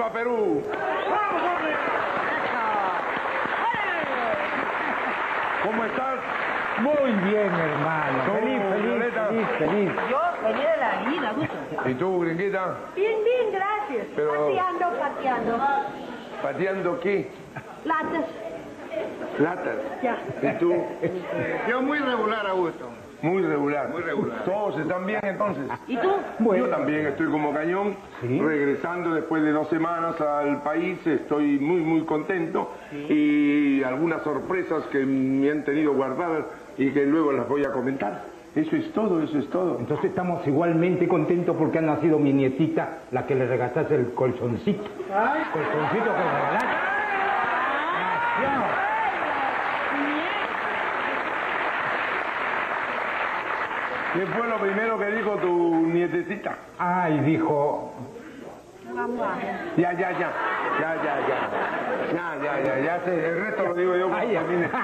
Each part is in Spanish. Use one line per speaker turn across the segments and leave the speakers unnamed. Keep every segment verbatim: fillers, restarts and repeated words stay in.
¡Viva Perú! ¿Cómo estás?
Muy bien, hermano. Feliz, feliz, feliz, feliz.
Yo feliz de la vida, Gusto.
¿Y tú, gringuita?
Bien, bien, gracias.
Pero-
Pateando, pateando.
¿Pateando qué?
Latas.
Latas.
Ya.
¿Y tú?
Yo muy regular, Augusto.
Muy regular.
Muy regular.
¿Todos están bien entonces?
¿Y tú?
Yo también estoy como cañón,
Sí.
regresando después de dos semanas al país, estoy muy muy contento y algunas sorpresas que me han tenido guardadas y que luego las voy a comentar. Eso es todo, eso es todo.
Entonces estamos igualmente contentos porque ha nacido mi nietita, la que le regalaste el colchoncito. El colchoncito que le regalaste. Nació.
¿Qué fue lo primero que dijo tu nietecita?
Ay, dijo,
Ya, ya, ya, ya, ya, ya, ya, ya, ya, ya sé, el resto lo digo yo.
Ay, a mí me-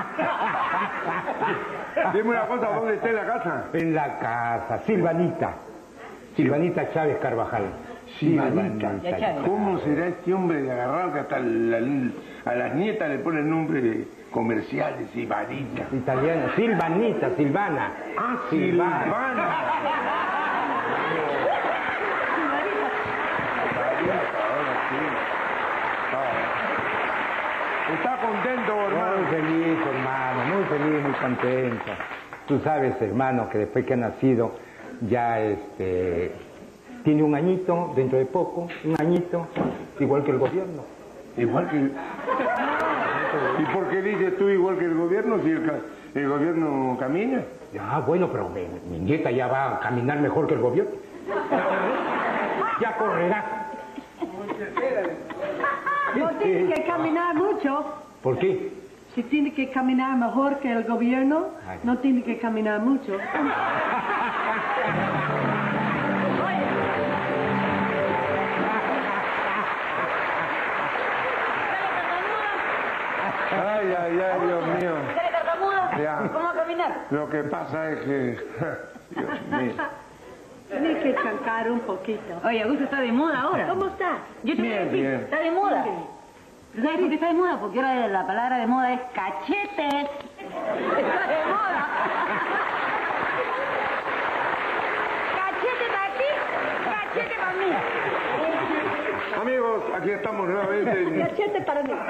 Dime una cosa, ¿dónde está la casa?
en la casa, Silvanita. Silvanita Chávez Carvajal.
Silvanita.
Ya, Chávez.
¿Cómo será este hombre de agarrar que hasta la- a las nietas le ponen nombres comerciales? Silvanita.
Italiana. Silvanita, Silvana.
Ah, Silvana. ¿Está contento,
Muy
hermano?
feliz, hermano, muy feliz, muy contento. Tú sabes, hermano, que después que ha nacido, ya este, tiene un añito, dentro de poco, un añito, igual que el gobierno.
Igual que... ¿Y por qué dices tú igual que el gobierno si el, ca- el gobierno camina?
Ya, bueno, pero mi, mi nieta ya va a caminar mejor que el gobierno. Ya correrá.
No tiene que caminar mucho.
¿Por qué?
Si tiene que caminar mejor que el gobierno,
Ay.
no tiene que caminar mucho.
Ay, ay, ay, Dios mío.
¿Sale tartamuda?
Ya.
¿Cómo va a caminar?
Lo que pasa es que... Dios mío.
Tiene que cantar un poquito.
Oye, Augusto está de moda ahora.
¿Cómo está?
Yo te voy a
Bien,
decir,
bien.
está de moda. ¿Tú sabes por qué está de moda? Porque ahora la palabra de moda es cachetes. Está de moda. Cachete para aquí, cachete para mí.
Amigos, aquí estamos nuevamente en...
Cachete para mí.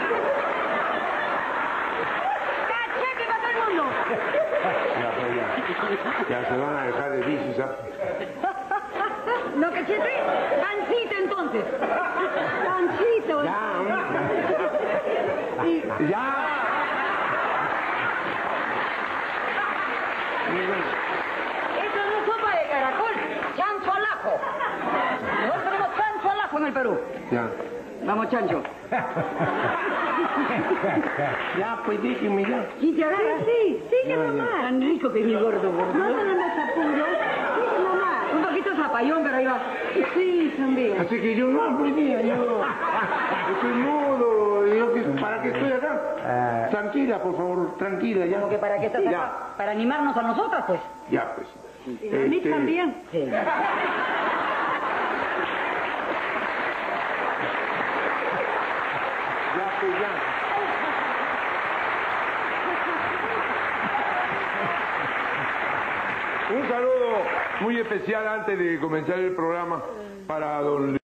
Cachete para todo el mundo.
Ya, pues, ya. Ya se van a dejar de bicis. ¿Ah?
No cachete, pancita entonces.
Pancito.
Ya, hombre. Ya.
Esto no es sopa de caracol, chancho al ajo. Nosotros tenemos chancho al ajo en el Perú.
Ya.
Vamos, chancho.
Ya, pues déjeme ya.
¿Quién te agarra?
Sí, sigue nomás.
Tan rico que es mi gordo, gordo.
No tenemos apuro. Sigue nomás.
Un poquito zapallón, pero ahí va.
Sí, también.
Así que yo no hablo hoy día, yo estoy mudo, yo que- ¿para qué estoy acá?
Ah.
Tranquila, por favor, tranquila, ya.
Como que para qué estás
Ya.
acá, para animarnos a nosotras, pues.
Ya, pues.
Y a mí
Este,
también.
Sí.
Ya, pues, ya. Un saludo muy especial antes de comenzar el programa para don